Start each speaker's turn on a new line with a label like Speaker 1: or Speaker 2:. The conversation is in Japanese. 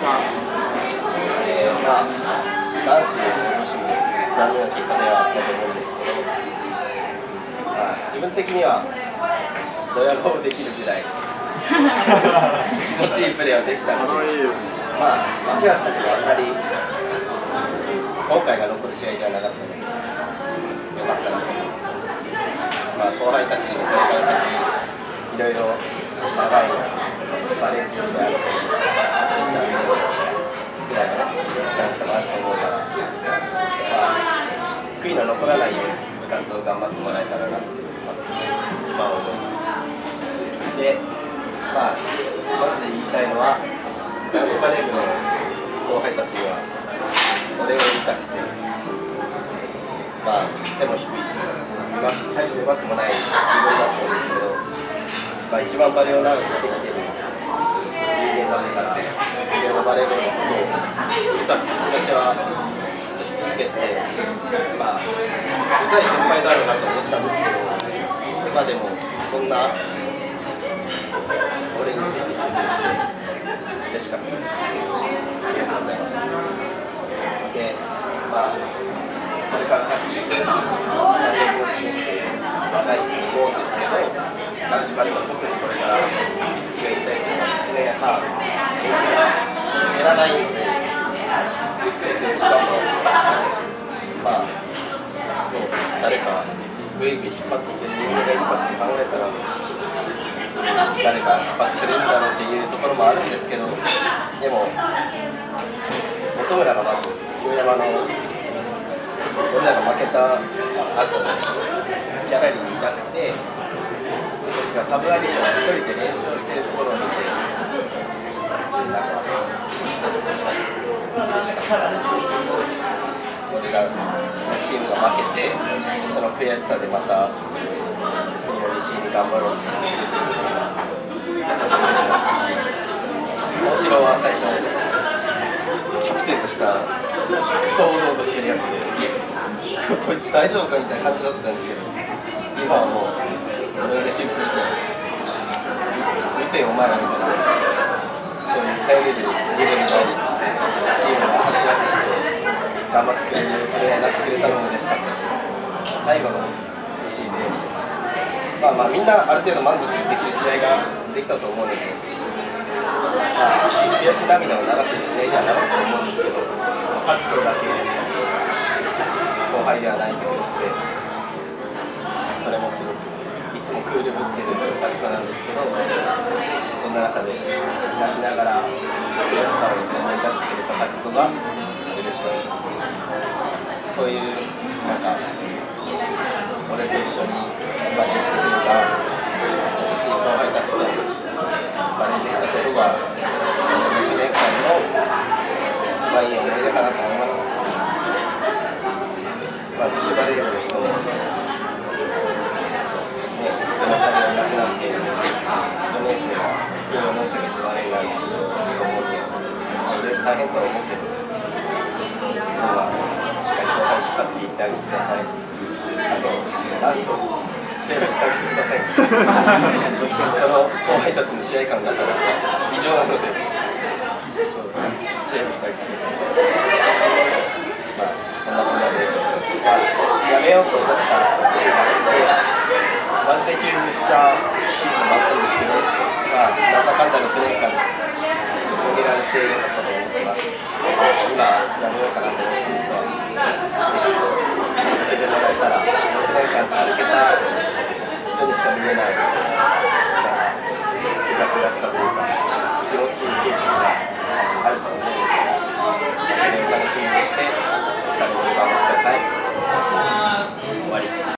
Speaker 1: まあ、男子も女子も残念な結果ではあったと思うんですけど、まあ、自分的にはドヤ顔できるぐらい気持ちいいプレーはできたので、まあ、負けはしたけど、あんまり後悔が残る試合ではなかったので、よかったなと思ってます。まあ、後輩たちにもこれから先、いろいろ長いバレー人生あると2、3年ぐらいのね、少なくともあると思うから、まあ、悔いの残らないように部活を頑張ってもらえたらなって、まず一番思います。で、まあ、まず言いたいのは、男子バレー部の後輩たちには、お礼を言いたくて、まあ、背も低いし、大してうまくもない自分だったんですけど、まあ、一番バレーを長くしてきてる人間だったから、いろんなバレーボールのことをうるさく口出しはずっとし続けて、まあ、うざい先輩だろうなと思ったんですけど、まあでも、そんな俺についてきてくれて嬉しかったです。ありがとうございました。で、まあ、これから先、バレーボール人生長いと思うんですけど、男子バレーは特にこれから水木が引退するまで1年半、人数が減らないので、ゆっくりする時間もあるし、まあ、ね、誰かぐいぐい引っ張っていける人間がいるかって考えたら、誰か引っ張ってくれるんだろうっていうところもあるんですけど、でも、本村がまず、清山の俺らが負けた後ギャラリーにいなくて、こいつがサブアリーナで1人で練習をしているところを見て、なんか嬉しかった。俺らのチームが負けて、その悔しさでまた次の西に頑張ろうとしてくれてることが嬉しかったし、大城は最初キャプテンとしたクソおどおどしてるやつで、こいつ大丈夫かみたいな感じだったんですけど、今はもう俺のレシーブするけん打てよお前らみたいな、そういう頼れるレベルのあるチームが柱として頑張ってくれるプレーヤーになってくれたのも嬉しかったし、最後のレシーブでまあみんなある程度満足できる試合ができたと思うので、まあ、悔し涙を流せる試合ではなかったと思うんですけど、タクトだけ後輩では泣いてくれて、それもすごくいつもクールぶってるタクトなんですけど、そんな中で泣きながら悔しさを全面に出してくれたタクトが嬉しかったです。こういうなんか俺と一緒にバレーしてくれた優しい後輩たちとバレーできたことが6年間の一番いい思い出かなと思います。まあ、女子バレー部の人も、ね、この2人がいなくなって4年生が一番いいなと思うけど、いろいろ大変とは思うけど、しっかり後輩引っ張っていってあげてください。あと、男子と試合をしてあげてください。この後輩たちの試合感がさ異常なので、試合をしてあげてください。まあ、そんなこんなで、やめようと思った時期があって、マジで休部したシーズンもあったんですけど、なんだかんだ6年間続けられてよかったと思ってます。今、やめようかなと思っている人は、ぜひ続けてもらえたら、6年間続けた人にしか見れない、すがすがしさというか、気持ちいい景色があると思うので、それを楽しみにして、